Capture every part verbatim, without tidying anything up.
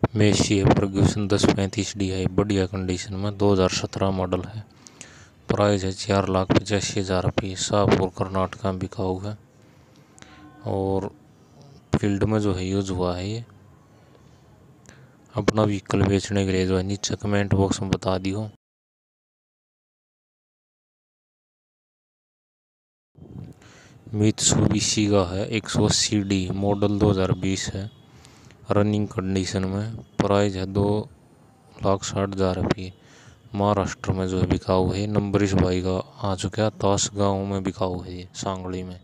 Messi Fergusson दस पैंतीस D I बढ़िया कंडीशन में दो हज़ार सत्रह मॉडल है। प्राइस है चार लाख पचासी हज़ार रुपये। शाहपुर कर्नाटक में बिकाऊ है और फील्ड में जो है यूज हुआ है। ये अपना व्हीकल बेचने के लिए जो है नीचे कमेंट बॉक्स में बता दियो। मित्सुबिशी का है एक सौ अस्सी डी मॉडल दो हज़ार बीस है। रनिंग कंडीशन में प्राइस है दो लाख साठ हज़ार रुपये। महाराष्ट्र में जो है बिकाऊ है। नंबर इस भाई का आ चुका है। तास गांव में बिकाऊ है ये सांगली में।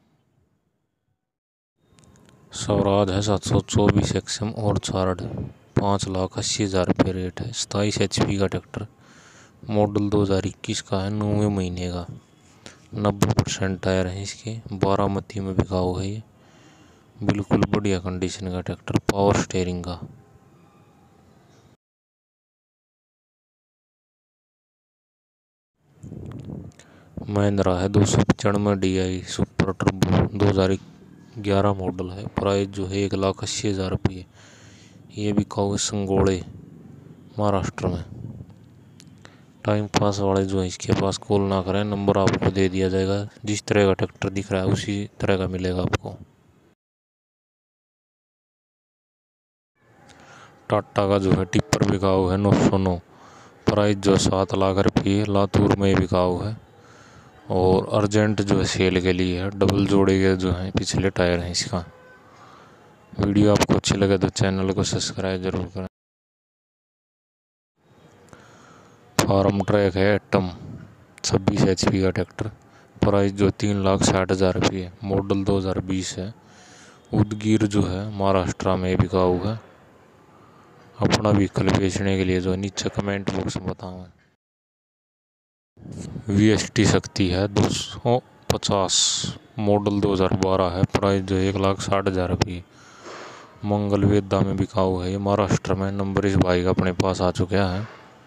स्वराज है सात सौ चौबीस एक्सएम और चार्ड पाँच लाख अस्सी हज़ार रुपये रेट है। सताईस एच पी का ट्रैक्टर मॉडल दो हज़ार इक्कीस का है। नौवें महीने का नब्बे परसेंट टायर है इसके। बारामती में बिकाऊ है ये। बिल्कुल बढ़िया कंडीशन का ट्रैक्टर पावर स्टेयरिंग का। महिंद्रा है दो सौ पचानवे डी आई सुपर टर्बो दो हज़ार ग्यारह मॉडल है। प्राइस जो है एक लाख अस्सी हज़ार रुपये। ये बिकाऊ है संगोले महाराष्ट्र में। टाइम पास वाले जो है इसके पास कॉल ना करें, नंबर आपको दे दिया जाएगा। जिस तरह का ट्रैक्टर दिख रहा है उसी तरह का मिलेगा आपको। टाटा का जो है टिप्पर बिकाऊ है नौ सौ नौ। प्राइस जो सात लाख रुपये। लातूर में बिकाऊ है और अर्जेंट जो है सेल के लिए है। डबल जोड़े के जो है पिछले टायर हैं इसका। वीडियो आपको अच्छी लगे तो चैनल को सब्सक्राइब जरूर करें। फार्म ट्रैक है एटम छब्बीस एच पी का ट्रैक्टर। प्राइस जो तीन लाख साठ हज़ार रुपये। मॉडल दो हज़ार बीस है। उदगीर जो है महाराष्ट्र में बिकाऊ है। अपना व्हीकल बेचने के लिए जो नीचे कमेंट बॉक्स में बताऊँ। वी एस टी शक्ति है दो सौ पचास मॉडल दो हज़ार बारह है। प्राइस जो एक लाख साठ हज़ार रुपये। मंगल वेदा में बिकाऊ है ये महाराष्ट्र में। नंबर इस भाई का अपने पास आ चुका है।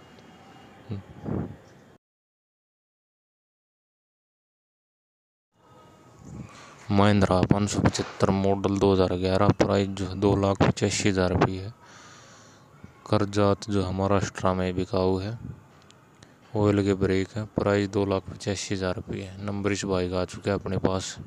महिंद्रा पाँच सौ पचहत्तर मॉडल दो हज़ार ग्यारह। प्राइस जो है दो लाख पचासी हज़ार रुपये है। करजात जो महाराष्ट्र में बिकाऊ है। ऑयल के ब्रेक है। प्राइस दो लाख पचासी हज़ार रुपये है। नंबर इस भाई का आ चुका है अपने पास।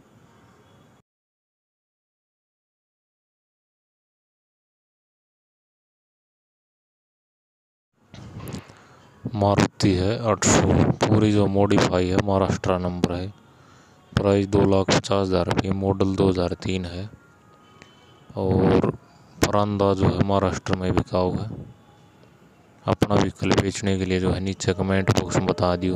मारुति है आठ सौ पूरी जो मॉडिफाई है महाराष्ट्र नंबर है। प्राइस दो लाख पचास हज़ार रुपये। मॉडल दो हज़ार तीन है और फरांदा जो है महाराष्ट्र में बिकाऊ है। अपना व्हीकल बेचने के लिए जो है नीचे कमेंट बॉक्स में बता दियो।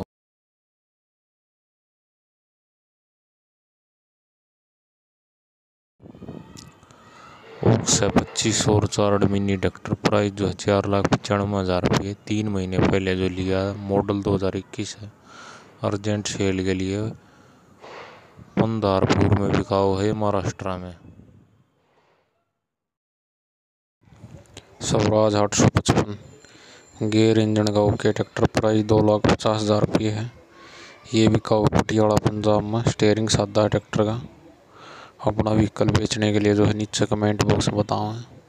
ओक्स है पच्चीस और चार्ड मिनी ट्रैक्टर। प्राइस जो है चार लाख पचानवे हज़ार रुपये। तीन महीने पहले जो लिया मॉडल दो हज़ार इक्कीस है। अर्जेंट सेल के लिए पंधारपुर में बिकाऊ है महाराष्ट्र में। स्वराज आठ सौ पचपन गेयर इंजन का ओके ट्रैक्टर। प्राइस दो लाख पचास हज़ार रुपये है। ये बिकाऊ पटियाला पंजाब में। स्टेयरिंग सादा है ट्रैक्टर का। अपना व्हीकल बेचने के लिए जो है नीचे कमेंट बॉक्स में बताओ।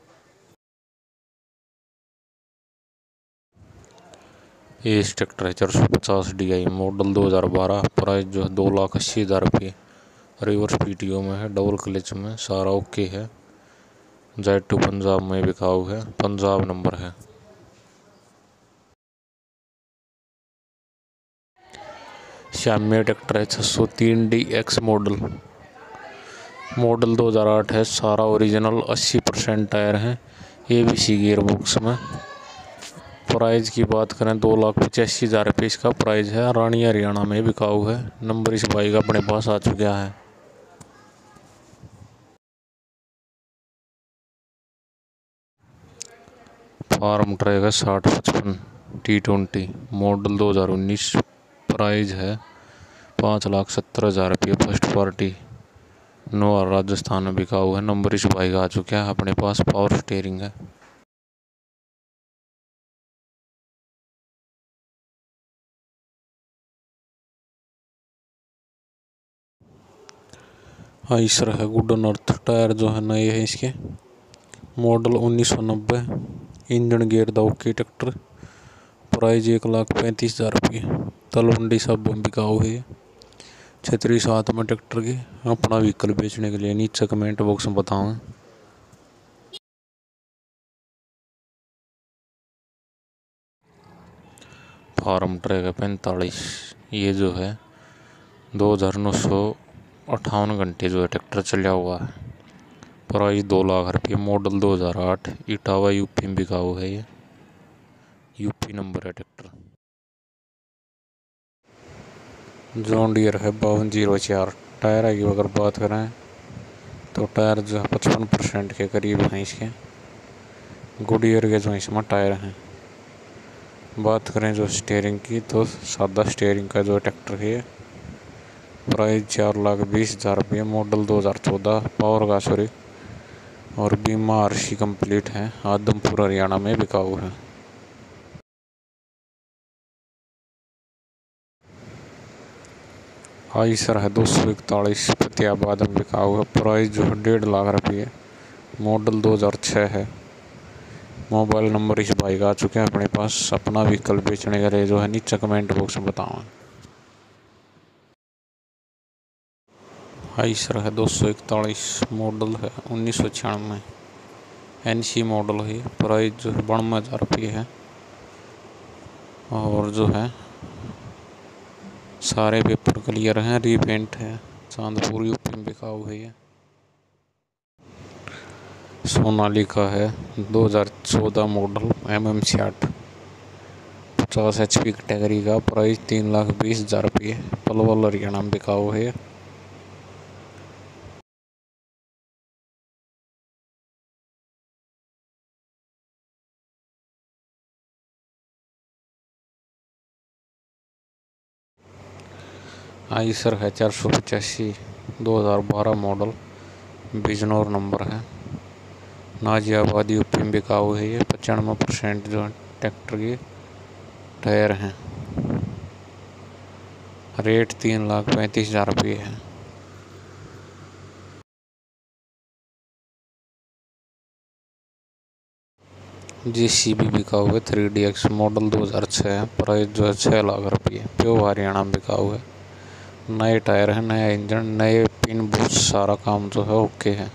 ये इस ट्रैक्टर है चार सौ पचास डी आई मॉडल दो हज़ार बारह। प्राइस जो है दो लाख अस्सी हज़ार रुपये। रिवर्स पी टी ओ में है। डबल क्लच में सारा ओके है। जेड टू पंजाब में बिकाऊ है। पंजाब नंबर है। श्याम्य ट्रैक्टर है छह सौ तीन डी एक्स मॉडल मॉडल दो हज़ार आठ है। सारा ओरिजिनल अस्सी परसेंट टायर है। A B C gear box में। प्राइस की बात करें दो लाख पचासी हज़ार रुपये इसका प्राइस है। रानी हरियाणा में बिकाऊ है। नंबर इस बाइक का अपने पास आ चुका है। फार्म ट्रैक है साठ पचपन टी ट्वेंटी मॉडल दो हज़ार उन्नीस। प्राइस है पाँच लाख सत्तर हज़ार रुपये। फर्स्ट पार्टी नोआर राजस्थान में बिकाऊ है। नंबर इस बाइक आ चुका है अपने पास। पावर स्टेयरिंग है। आइसर है गुड नॉर्थ। टायर जो है नए हैं इसके। मॉडल उन्नीस सौ नब्बे, इंजन गेयर दा ओके ट्रैक्टर, प्राइस एक लाख पैंतीस हज़ार रुपये। तलवंडी साहब बिकाऊ है। छतरी साथ में ट्रैक्टर की। अपना व्हीकल बेचने के लिए नीचे कमेंट बॉक्स में बताओ। फार्म ट्रैक है पैंतालीस, ये जो है दो हजार नौ सौ अट्ठावन घंटे जो है ट्रैक्टर चला हुआ है। प्राइस दो लाख रुपये। मॉडल दो हजार आठ, इटावा यूपी में बिकाऊ है। ये यूपी नंबर है ट्रैक्टर। जॉन डियर है बावन जीरो चार। टायर की अगर बात करें तो टायर जो है पचपन परसेंट के करीब हैं इसके। गुडियर के जो इसमें टायर हैं। बात करें जो स्टीयरिंग की तो सादा स्टीयरिंग का जो ट्रैक्टर है। प्राइस चार लाख बीस हज़ार रुपये। मॉडल दो हज़ार चौदह, पावर का सॉरी, और बीमा आरसी कंप्लीट है। आदमपुर हरियाणा में बिकाऊ है। आइसर है दो सौ इकतालीस, फतेहाबाद में बिकाऊ है। प्राइस जो है डेढ़ लाख रुपये। मॉडल दो हज़ार छः है। मोबाइल नंबर इस भाई का आ चुके हैं अपने पास। अपना व्हीकल बेचने के लिए जो है नीचे कमेंट बॉक्स में बताओ। आइसर है दो सौ इकतालीस, मॉडल है उन्नीस सौ छियानवे, एनसी मॉडल है। प्राइस जो है बानवे हज़ार रुपये है। और जो है सारे पेपर क्लियर हैं, रीपेंट है। चांदपुर यूपी में बिकाऊ है। ये सोनालिका है दो हज़ार चौदह मॉडल, एम एम छियाठ, पचास एच पी कैटेगरी का। प्राइस तीन लाख बीस हज़ार रुपये। पलवल हरियाणा में बिकाऊ है। आइसर है चार सौ पचासी, दो हज़ार बारह मॉडल, बिजनौर नंबर है। नाजियाबाद यूपी में बिकाऊ है। ये पचानवे परसेंट जो ट्रैक्टर के टायर हैं। रेट तीन लाख पैंतीस हज़ार रुपये है। जेसीबी बिकाऊ है थ्री डी एक्स, मॉडल दो हज़ार छः, प्राइस जो है छः लाख रुपये। प्योर हरियाणा में बिकाऊ है। नए टायर हैं, नया इंजन, नए पिन बूथ, सारा काम जो है ओके है।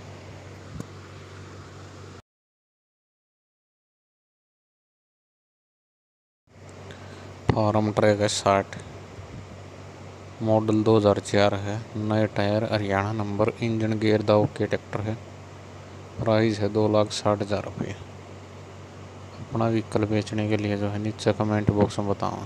फार्म ट्रैक है साठ, मॉडल दो हज़ार चार है। नए tyre, Haryana number, engine gear दा ओके ट्रैक्टर है। प्राइस है दो लाख साठ हज़ार रुपये। अपना व्हीकल बेचने के लिए जो है नीचे कमेंट बॉक्स में बताओ।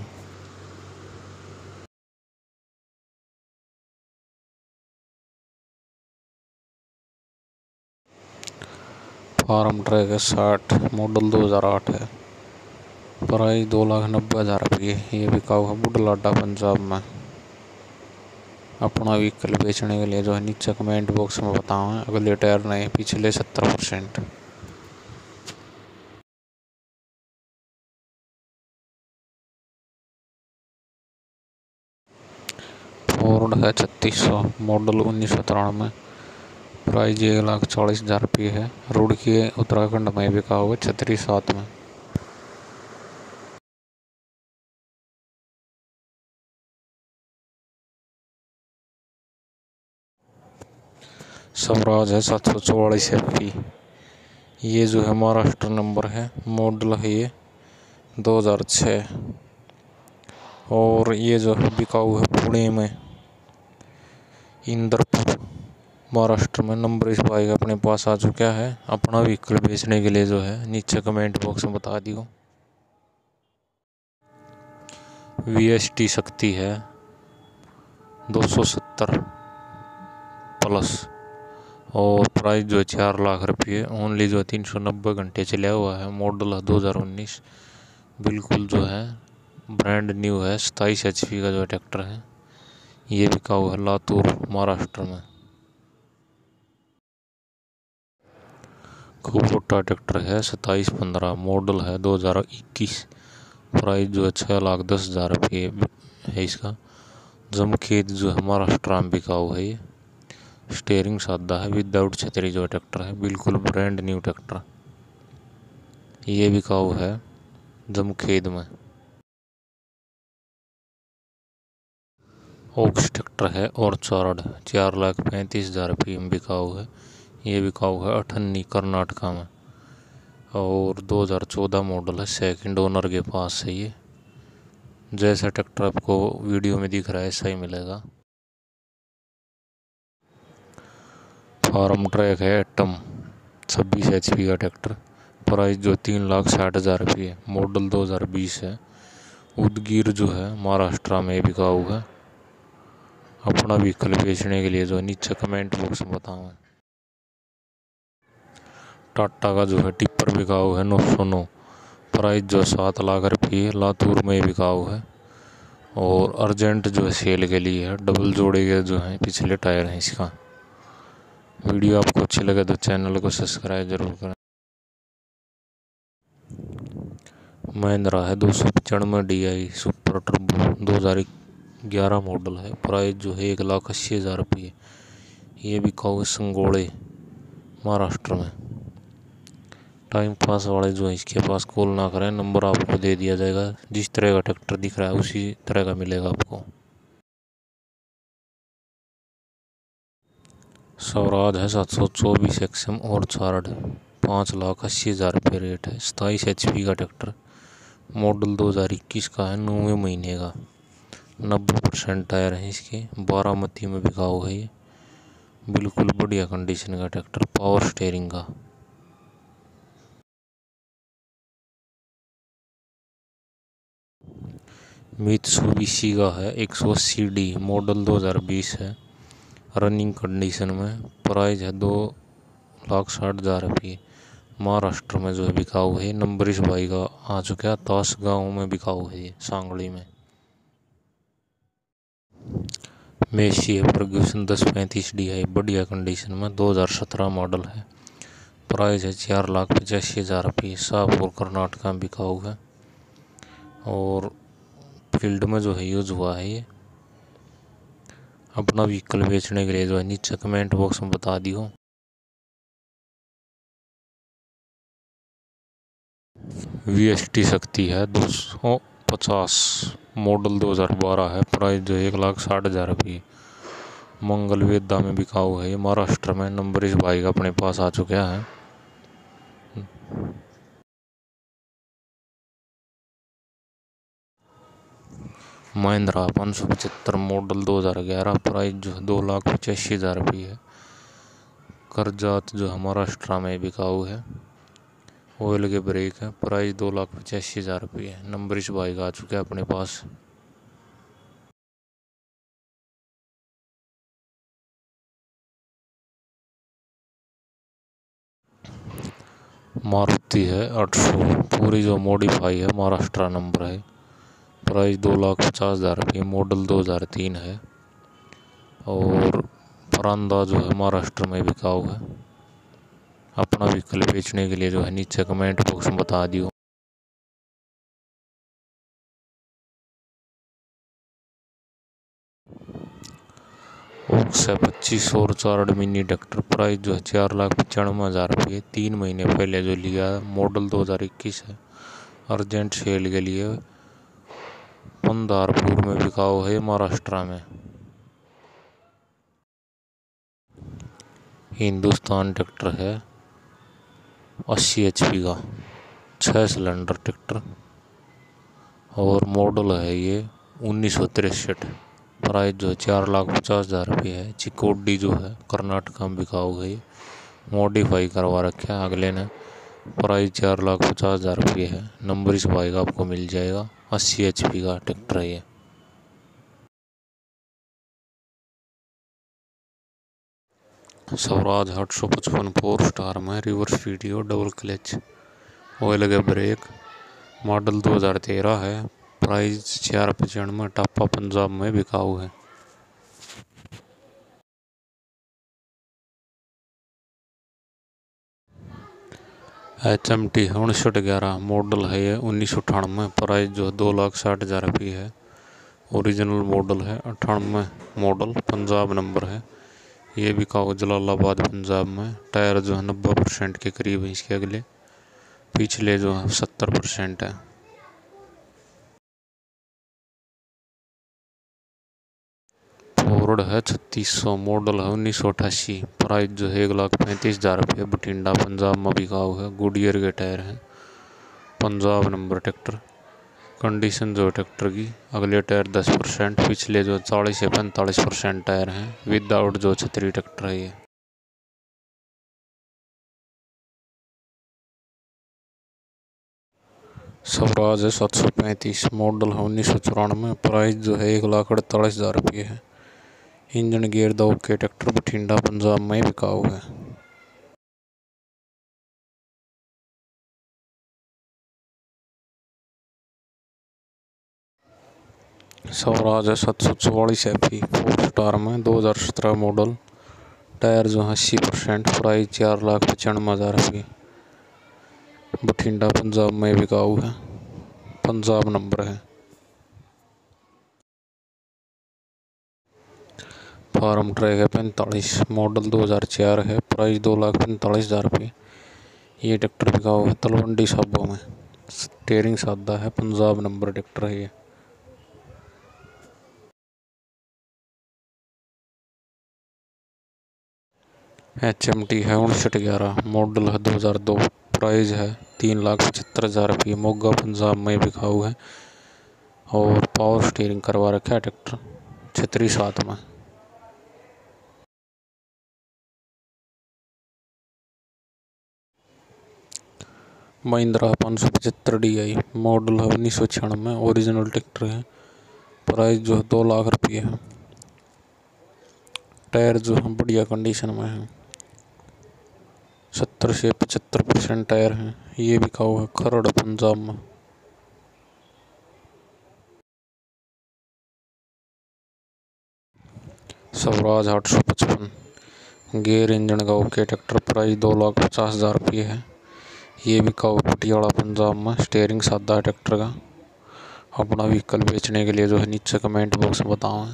फार्म ट्रैक है साठ, मॉडल दो हज़ार आठ है। प्राइस दो लाख नब्बे हज़ार रुपये। ये बिकाऊ है बुढ़लाडा पंजाब में। अपना व्हीकल बेचने के लिए जो है नीचे कमेंट बॉक्स में बताओ। अगले टायर नए, पिछले सत्तर परसेंट। फोर्ड है छत्तीस सौ, मॉडल उन्नीस सौ तिरानवे, प्राइस एक लाख चालीस हज़ार रुपये है। रुड़की उत्तराखंड में बिका हुआ छतरी सात में। स्वराज है सात सौ चौवालीस एफ पी, ये जो है महाराष्ट्र नंबर है। मॉडल है ये दो हज़ार छः, और ये जो है बिकाऊ है पुणे में, इंदरपुर महाराष्ट्र में। नंबर इस भाई अपने पास आ चुका है। अपना व्हीकल बेचने के लिए जो है नीचे कमेंट बॉक्स में बता दियो। वी एस टी शक्ति है दो सौ सत्तर प्लस, और प्राइस जो है चार लाख रुपये। ओनली जो है तीन सौ नब्बे घंटे चला हुआ है। मॉडल है दो हज़ार उन्नीस, बिल्कुल जो है ब्रांड न्यू है। सताईस एच पी का जो ट्रैक्टर है। ये बिकाऊ है लातूर महाराष्ट्र में। कुबोटा ट्रैक्टर है सत्ताईस पंद्रह, मॉडल है दो हज़ार इक्कीस, प्राइस जो है छः लाख दस हज़ार रुपये है इसका। जमखेत जो है महाराष्ट्र में बिकाऊ है। ये स्टीयरिंग सादा है, विदाउट छतरी जो ट्रैक्टर है, बिल्कुल ब्रांड न्यू ट्रैक्टर। ये बिकाऊ है जमखेद में। ओक्स ट्रैक्टर है और चार्ड चार लाख पैंतीस हजार रुपये में बिकाऊ है। ये बिकाऊ है अठन्नी कर्नाटका में और दो हज़ार चौदह मॉडल है। सेकंड ओनर के पास है ये। जैसा ट्रैक्टर आपको वीडियो में दिख रहा है ऐसा ही मिलेगा। फार्म ट्रैक है एटम छब्बीस एच पी का ट्रैक्टर। प्राइस जो तीन लाख साठ हजार रुपये। मॉडल दो हज़ार बीस है। उदगीर जो है महाराष्ट्र में बिकाऊ है। अपना व्हीकल बेचने के लिए जो नीचे कमेंट बॉक्स में बताऊँ। टाटा का जो है टिप्पर बिकाऊ है नौ सौ नौ। प्राइस जो सात लाख रुपये। लातूर में बिकाऊ है और अर्जेंट जो है सेल के लिए है। डबल जोड़े के जो है पिछले टायर हैं इसका। वीडियो आपको अच्छी लगे तो चैनल को सब्सक्राइब जरूर करें। महिंद्रा है दो सौ पचानवे डी आई सुपर टर्बो दो हज़ार ग्यारह मॉडल है। प्राइस जो है एक लाख अस्सी हज़ार रुपये। ये बिकाऊ है संगोले महाराष्ट्र में। टाइम पास वाले जो है इसके पास कॉल ना करें, नंबर आपको दे दिया जाएगा। जिस तरह का ट्रैक्टर दिख रहा है उसी तरह का मिलेगा आपको। स्वराज है सात सौ चौबीस एक्सएम और चार्ड पाँच लाख अस्सी हज़ार रुपये रेट है। सताईस एच पी का ट्रैक्टर। मॉडल दो हज़ार इक्कीस का है। नौवें महीने का। नब्बे परसेंट टायर हैं इसके। बारामती में बिकाऊ है ये। बिल्कुल बढ़िया कंडीशन का ट्रैक्टर। पावर स्टेयरिंग का। मित्सुबिशी का है एक सौ अस्सी डी। मॉडल दो हज़ार बीस है। रनिंग कंडीशन में। प्राइस है दो लाख साठ हज़ार रुपये। महाराष्ट्र में जो है बिकाऊ है। नंबर इस भाई का आ चुका है। तास गाँव में बिकाऊ है ये सांगली में। मेसी है फर्ग्यूसन दस पैंतीस डी है। बढ़िया कंडीशन में दो हज़ार सत्रह मॉडल है। प्राइस है चार लाख पचासी हज़ार रुपये। शाहपुर कर्नाटका में बिकाऊ है और फील्ड में जो है यूज हुआ है ये। अपना व्हीकल बेचने के लिए जो है नीचे कमेंट बॉक्स में बता दियो। वी एस टी शक्ति है दो सौ पचास। मॉडल दो हज़ार बारह है। प्राइस जो एक लाख साठ हज़ार रुपये। मंगल वेदा में बिकाऊ है ये महाराष्ट्र में। नंबर इस भाई का अपने पास आ चुका है। महिंद्रा पाँच सौ पचहत्तर मॉडल दो हज़ार ग्यारह। प्राइस जो है दो लाख पचासी हज़ार रुपये है। करजात जो है महाराष्ट्र में बिकाऊ है। ऑयल के ब्रेक है। प्राइस दो लाख पचासी हज़ार रुपये है। नंबर इस भाई का आ चुका है अपने पास। मारुति है आठ सौ पूरी जो मॉडिफाई है महाराष्ट्र नंबर है। प्राइस दो लाख पचास हज़ार रुपये। मॉडल दो हज़ार तीन है और परांदा जो है महाराष्ट्र में बिकाऊ है। अपना व्हीकल बेचने के लिए जो है नीचे कमेंट बॉक्स में बता दियो। ओक्स है पच्चीस और चार्ड मिनी ट्रैक्टर। प्राइस जो है चार लाख पचानवे हज़ार रुपये। तीन महीने पहले जो लिया है। मॉडल दो हज़ार इक्कीस है। अर्जेंट सेल के लिए पंधारपुर में बिकाऊ है महाराष्ट्र में। हिंदुस्तान ट्रैक्टर है अस्सी एच पी का छः सिलेंडर ट्रैक्टर और मॉडल है ये उन्नीस सौ तिरसठ। प्राइस जो है चार लाख पचास हज़ार रुपये है। चिकोडी जो है कर्नाटका में बिकाऊ है ये। मॉडिफाई करवा रखा है अगले ने। प्राइस चार लाख पचास हज़ार रुपये है। नंबर इस भाई का आपको मिल जाएगा। अस्सी एच पी का ट्रैक्टर है ये। स्वराज आठ सौ पचपन फोर स्टार में reverse video double clutch oil लगे ब्रेक। मॉडल दो हज़ार तेरह है। प्राइस चार पचानवे। टापा पंजाब में बिकाऊ है। एच एम टी है उनसठ ग्यारह। मॉडल है ये उन्नीस सौ अठानवे। प्राइस जो दो लाख साठ हज़ार रुपये है। ओरिजिनल मॉडल है अठानवे मॉडल पंजाब नंबर है। ये बिकाऊ जलालाबाद पंजाब में। टायर जो है नब्बे परसेंट के करीब है इसके अगले। पिछले जो है सत्तर परसेंट है। फोर्ड है छत्तीस सौ, मॉडल है उन्नीस सौ अठासी, प्राइस जो है एक लाख पैंतीस हजार रुपये। बठिंडा पंजाब में बिकाऊ है। गुडियर के टायर हैं, पंजाब नंबर ट्रैक्टर। कंडीशन जो ट्रैक्टर की, अगले टायर दस परसेंट, पिछले जो चालीस से पैंतालीस परसेंट टायर हैं। विदाउट जो छतरी ट्रैक्टर है ये। स्वराज है सात सौ पैंतीस, मॉडल है उन्नीस सौ चौरानवे, प्राइस जो है एक लाख अड़तालीस हजार रुपये है। इंजन गियर दो के ट्रैक्टर, बठिंडा पंजाब में बिकाऊ है। स्वराज है सात सौ चौवालीस एफ ई, फोर स्टार में, दो हज़ार सत्रह मॉडल। टायर जो है अस्सी परसेंट, प्राइस चार लाख पचानवे हजार रुपये। बठिंडा पंजाब में बिकाऊ है। पंजाब नंबर है। फार्म ट्रैक है पैंतालीस, मॉडल दो हज़ार चार है, प्राइस दो लाख पैंतालीस हजार रुपये। ये ट्रैक्टर बिकाऊ है तलवंडी साबो में। स्टेयरिंग सादा है, पंजाब नंबर ट्रैक्टर है ये। एच एम टी है उनसठ ग्यारह, मॉडल है दो हज़ार दो, प्राइस है तीन लाख पचहत्तर हजार रुपये। मोगा पंजाब में बिकाऊ है और पावर स्टीयरिंग करवा रखा है ट्रैक्टर, छतरी सात में। महिंद्रा पाँच सौ पचहत्तर डी आई, मॉडल है उन्नीस सौ छियानवे, ओरिजिनल ट्रैक्टर है, प्राइस जो है दो लाख रुपये है। टायर जो है बढ़िया कंडीशन में है, सत्तर से पचहत्तर परसेंट टायर हैं। ये बिकाऊ है खरड़ पंजाब में। स्वराज आठ सौ पचपन, गेयर इंजन का ओके ट्रैक्टर, प्राइस दो लाख पचास हजार रुपये है। ये बिकाऊ पटियाला पंजाब में। स्टेयरिंग सादा है ट्रैक्टर का। अपना व्हीकल बेचने के लिए जो है नीचे कमेंट बॉक्स में बताओ।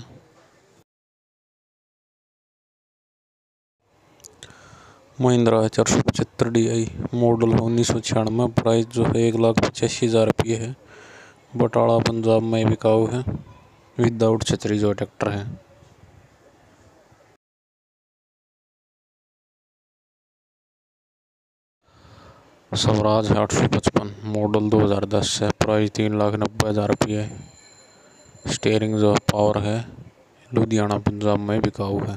महिंद्रा है चार सौ पचहत्तर डी आई, मॉडल है उन्नीस सौ छियानवे, प्राइस जो है एक लाख पचासी हजार रुपये है। बटाला पंजाब में बिकाऊ है। विदाउट छतरी जो ट्रैक्टर है। स्वराज है आठ सौ पचपन, मॉडल दो हज़ार दस है, प्राइस तीन लाख नब्बे हजार रुपये है। स्टेयरिंग जो पावर है, लुधियाना पंजाब में बिकाऊ है।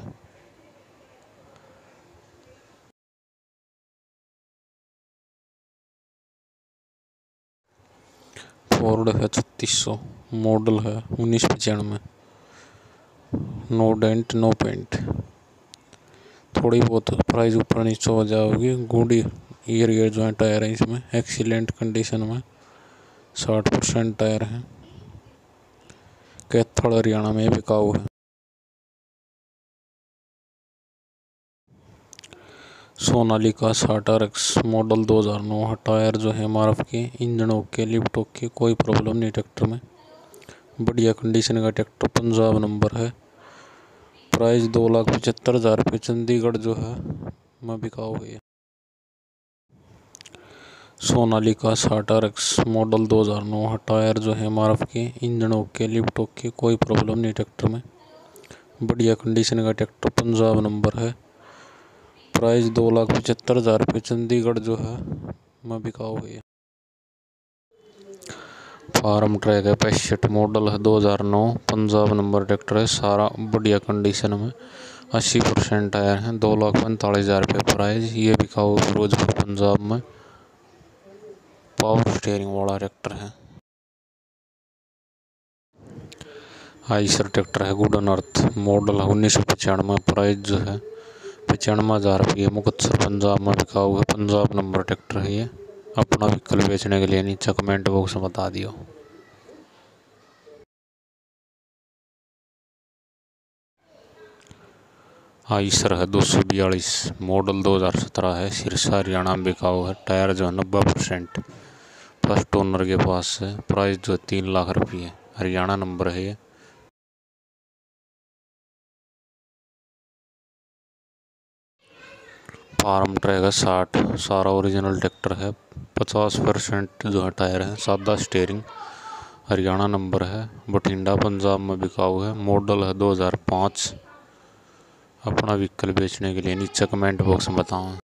फोर्ड है छत्तीस सौ, मॉडल है उन्नीस पचानवे, नो डेंट नो पेंट। थोड़ी बहुत प्राइस ऊपर नीचे हो जाएगी। गुडी ईयर ईयर जो है टायर है इसमें, एक्सीलेंट कंडीशन में, साठ परसेंट टायर है। कैथल हरियाणा में बिकाऊ है। सोनालिका साठ आर एक्स, मॉडल दो हज़ार नौ है, टायर जो है एम आर एफ के, इंजन ओके, लिफ्ट ओके, कोई प्रॉब्लम नहीं ट्रैक्टर में। बढ़िया कंडीशन का ट्रैक्टर, पंजाब नंबर है। प्राइस दो लाख पचहत्तर हजार रुपये। चंडीगढ़ जो है मैं बिकाऊ है। सोनालिका साठ आर एक्स, मॉडल दो हज़ार नौ है, टायर जो है एम आर एफ के, इंजन ओके, लिफ्ट ओके, कोई प्रॉब्लम नहीं ट्रैक्टर में। बढ़िया कंडीशन का ट्रैक्टर, पंजाब नंबर है। प्राइस दो लाख पचहत्तर हजार रुपये। चंडीगढ़ जो है मैं बिकाऊ है। फार्म ट्रैक है पैंसठ, मॉडल है दो हज़ार नौ, पंजाब नंबर ट्रैक्टर है। सारा बढ़िया कंडीशन में, अस्सी परसेंट टायर हैं। दो लाख पैंतालीस हजार रुपये प्राइस। ये बिकाऊ फिरोजपुर पंजाब में। पावर स्टीयरिंग वाला ट्रैक्टर है। आइसर ट्रैक्टर है गुडन अर्थ, मॉडल है उन्नीस सौ पचानवे, प्राइस जो है पचानवे हजार रुपये। मुकतसर पंजाब में बिकाऊ है। पंजाब नंबर ट्रैक्टर है ये। अपना व्हीकल बेचने के लिए नीचे कमेंट बॉक्स में बता दियो। आइसर है दो सौ बयालीस, मॉडल दो हज़ार सत्रह है, सिरसा हरियाणा में बिकाऊ है। टायर जो है नब्बे परसेंट, फर्स्ट ओनर के पास है। प्राइस जो है तीन लाख रुपये। हरियाणा नंबर है ये। फार्म ट्रैक है साठ, सारा ओरिजिनल ट्रैक्टर है। पचास परसेंट जो है टायर है, सादा स्टेयरिंग, हरियाणा नंबर है, बठिंडा पंजाब में बिकाऊ है। मॉडल है दो हज़ार पाँच। अपना व्हीकल बेचने के लिए नीचे कमेंट बॉक्स में बताओ।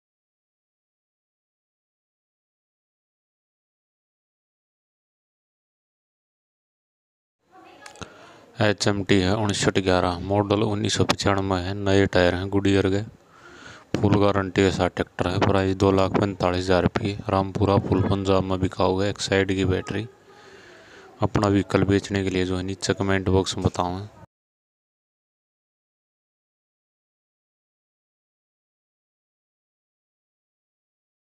एच एम टी है उनसठ ग्यारह, मॉडल उन्नीस सौ पचानवे है। नए टायर हैं गुडियर के, फुल गारंटी के साथ ट्रैक्टर है। प्राइस दो लाख पैंतालीस हज़ार रुपये। रामपुरा फुल पंजाब में बिकाऊ है। एक साइड की बैटरी। अपना व्हीकल बेचने के लिए जो है नीचे कमेंट बॉक्स में बताओ।